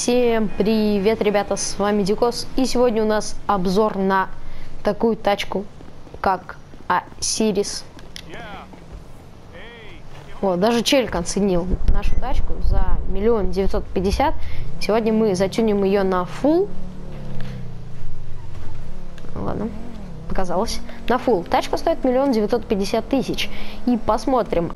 Всем привет, ребята, с вами Дикос, и сегодня у нас обзор на такую тачку, как Осирис. Вот, даже Челик оценил нашу тачку за 1 950 000. Сегодня мы затюним ее на full. Ладно, показалось. На full. Тачка стоит 1 950 000. И посмотрим,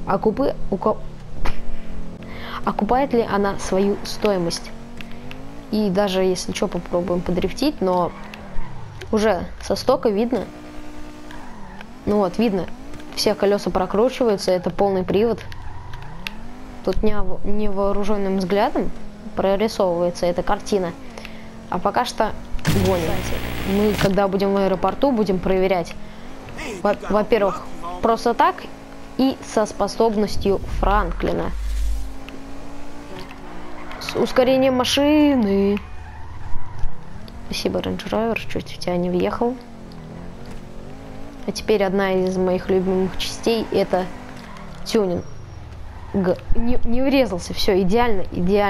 окупает ли она свою стоимость. И даже если что, попробуем подрифтить, но уже со стока видно. Ну вот, видно, все колеса прокручиваются, это полный привод. Тут невооруженным взглядом прорисовывается эта картина. А пока что гоним. Мы, когда будем в аэропорту, будем проверять, во-первых, просто так и со способностью Франклина. С ускорением машины. Спасибо, Range Rover, чуть в тебя не въехал. А теперь одна из моих любимых частей — это тюнинг. Не врезался, все идеально.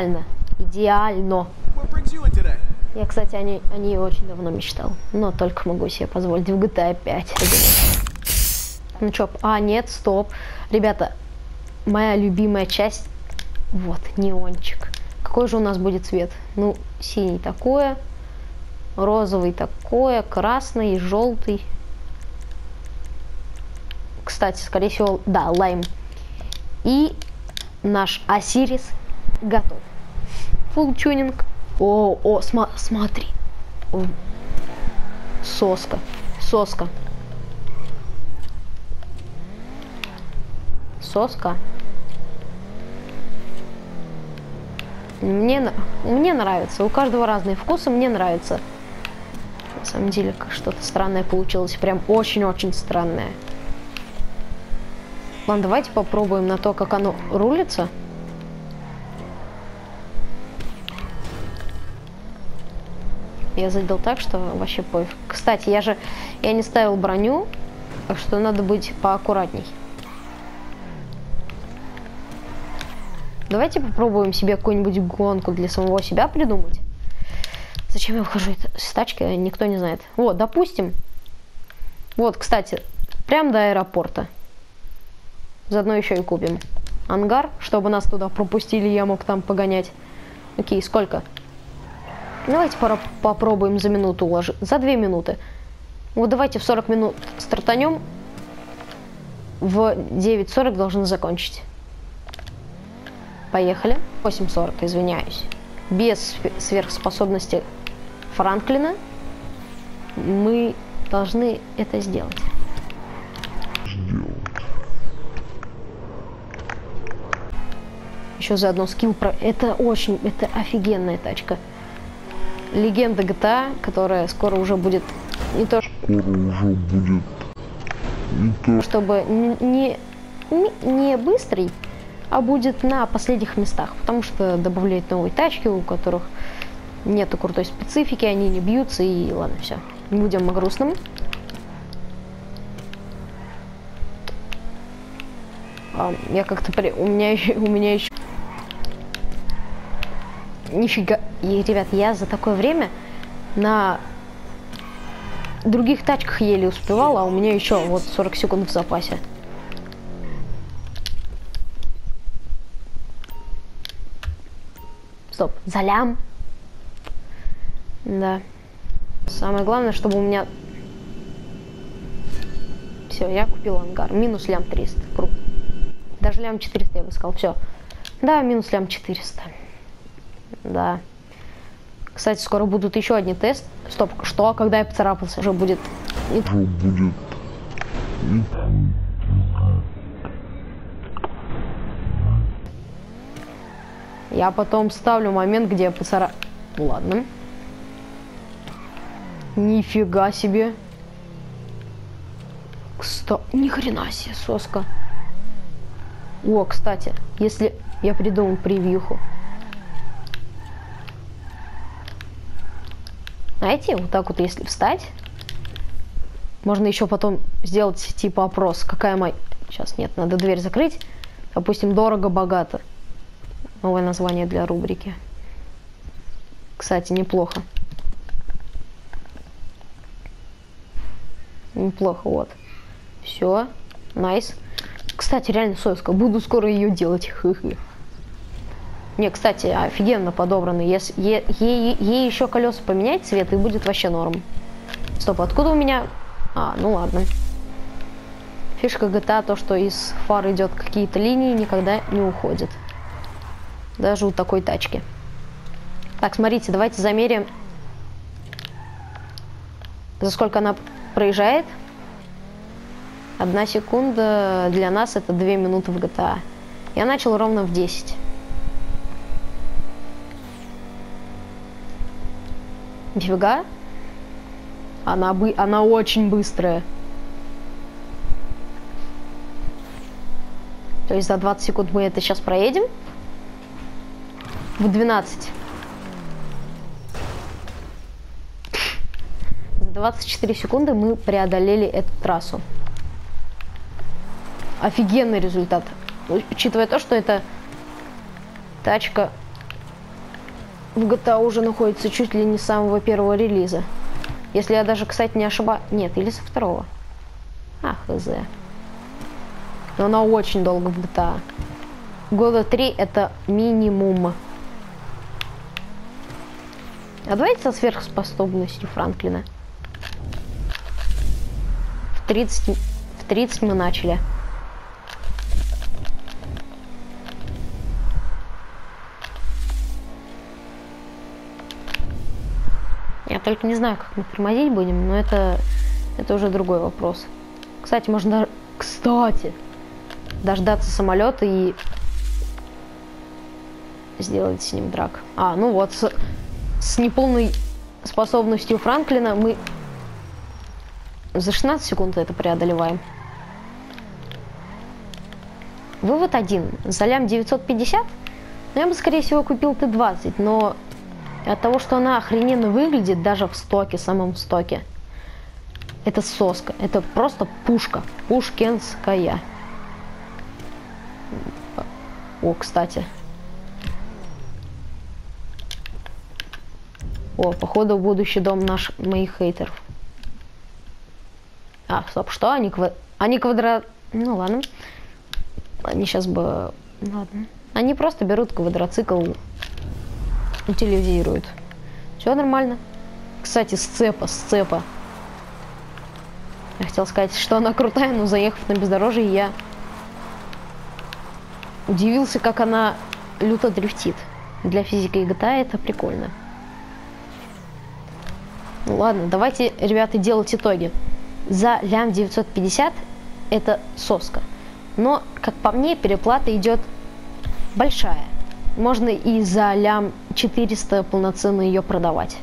Я, кстати, о ней очень давно мечтал, но только могу себе позволить в GTA 5. Ну чё, нет, стоп. Ребята, моя любимая часть. Вот, неончик. Какой же у нас будет цвет? Ну, синий такое, розовый такое, красный, желтый. Кстати, скорее всего, да, лайм. И наш Осирис готов. Фулл тюнинг. Смотри. Соска. Мне нравится. У каждого разные вкусы, мне нравится. На самом деле, что-то странное получилось. Прям очень-очень странное. Ладно, давайте попробуем на то, как оно рулится. Я задел так, что вообще пофиг. Кстати, я не ставил броню, так что надо быть поаккуратней. Давайте попробуем себе какую-нибудь гонку для самого себя придумать. Зачем я выхожу с тачки, никто не знает. Вот, допустим. Вот, кстати, прям до аэропорта. Заодно еще и купим ангар, чтобы нас туда пропустили, я мог там погонять. Окей, сколько? Давайте попробуем за минуту уложить. За 2 минуты. Вот давайте в 40 минут стартанем. В 9:40 должны закончить. Поехали. 8:40, извиняюсь. Без сверхспособности Франклина мы должны это сделать. Еще заодно скилл про... Это офигенная тачка. Легенда GTA, которая скоро уже будет чтобы не быстрый, а будет на последних местах, потому что добавляют новые тачки, у которых нету крутой специфики, они не бьются, и ладно, все. Не будем о грустном. Я как-то у меня еще нифига. И, ребят, я за такое время на других тачках еле успевал, а у меня еще вот 40 секунд в запасе. Стоп, залям. Да. Самое главное, чтобы у меня... Все, я купил ангар. Минус лям 300. Круто. Даже лям 400 я бы сказал. Все. Да, минус лям 400. Да. Кстати, скоро будут еще одни тесты. Стоп, что? Когда я поцарапался, уже будет... Я потом ставлю момент, где я поцарапал. Ладно. Нифига себе. Ни хрена себе, соска. О, кстати, если я придумал превьюху. Знаете, вот так вот, если встать, можно еще потом сделать типа опрос. Какая моя... Сейчас нет, надо дверь закрыть. Допустим, дорого-богато. Новое название для рубрики. Кстати, неплохо. Неплохо, вот. Все, найс. Кстати, реально соска. Буду скоро ее делать. Не, кстати, офигенно подобрано. Если ей еще колеса поменять цвет, и будет вообще норм. Стоп, откуда у меня... А, ну ладно. Фишка GTA то, что из фар идет какие-то линии, никогда не уходит. Даже у такой тачки. Так, смотрите, давайте замерим, за сколько она проезжает. 1 секунда для нас это 2 минуты в GTA. Я начал ровно в 10. Нифига. Она очень быстрая. То есть за 20 секунд мы это сейчас проедем. В 12. За 24 секунды мы преодолели эту трассу. Офигенный результат. Учитывая то, что эта тачка в GTA уже находится чуть ли не с самого первого релиза. Если я даже, кстати, не ошибаюсь... Нет, или со второго. Хз. Но она очень долго в GTA. Года 3 это минимум. А давайте со сверхспособностью Франклина. В 30 мы начали. Я только не знаю, как мы тормозить будем, но это уже другой вопрос. Кстати, можно... Кстати! Дождаться самолета и сделать с ним драк. Ну вот, с неполной способностью Франклина мы за 16 секунд это преодолеваем. Вывод 1. За лям 950 я бы, скорее всего, купил Т-20, но от того, что она охрененно выглядит даже в стоке, самом стоке, это соска. Это просто пушка. Пушкинская. О, кстати. О, походу, будущий дом моих хейтеров. Стоп, что? Они квадрат... Ну, ладно. Они сейчас бы... Ладно. Они просто берут квадроцикл, утилизируют. Все нормально. Кстати, сцепа. Я хотел сказать, что она крутая, но заехав на бездорожье, я удивился, как она люто дрифтит. Для физики GTA это прикольно. Ну ладно, давайте, ребята, делать итоги. За лям 950 это соска. Но, как по мне, переплата идет большая. Можно и за лям 400 полноценно ее продавать.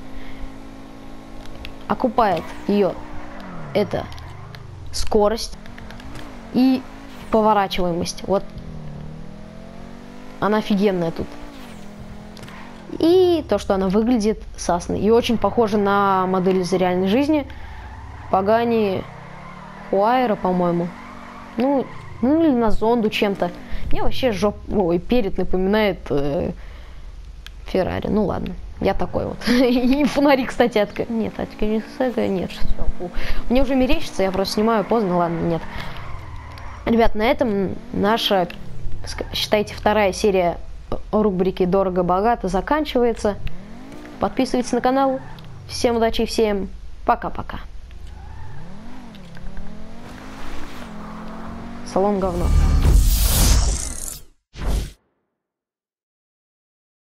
Окупает ее это скорость и поворачиваемость. Вот она офигенная тут. И то, что она выглядит сасной. И очень похожа на модель из реальной жизни. Пагани Хуайра, по-моему. Ну или на Зонду чем-то. Мне вообще перед напоминает Феррари. Ну ладно, я такой вот. И фонари, кстати, Нет, нет, все. Мне уже мерещится, я просто снимаю поздно, ладно, нет. Ребят, на этом наша, считайте, 2-я серия рубрики «Дорого-богато» заканчивается. Подписывайтесь на канал. Всем удачи и всем пока-пока. Салон говно.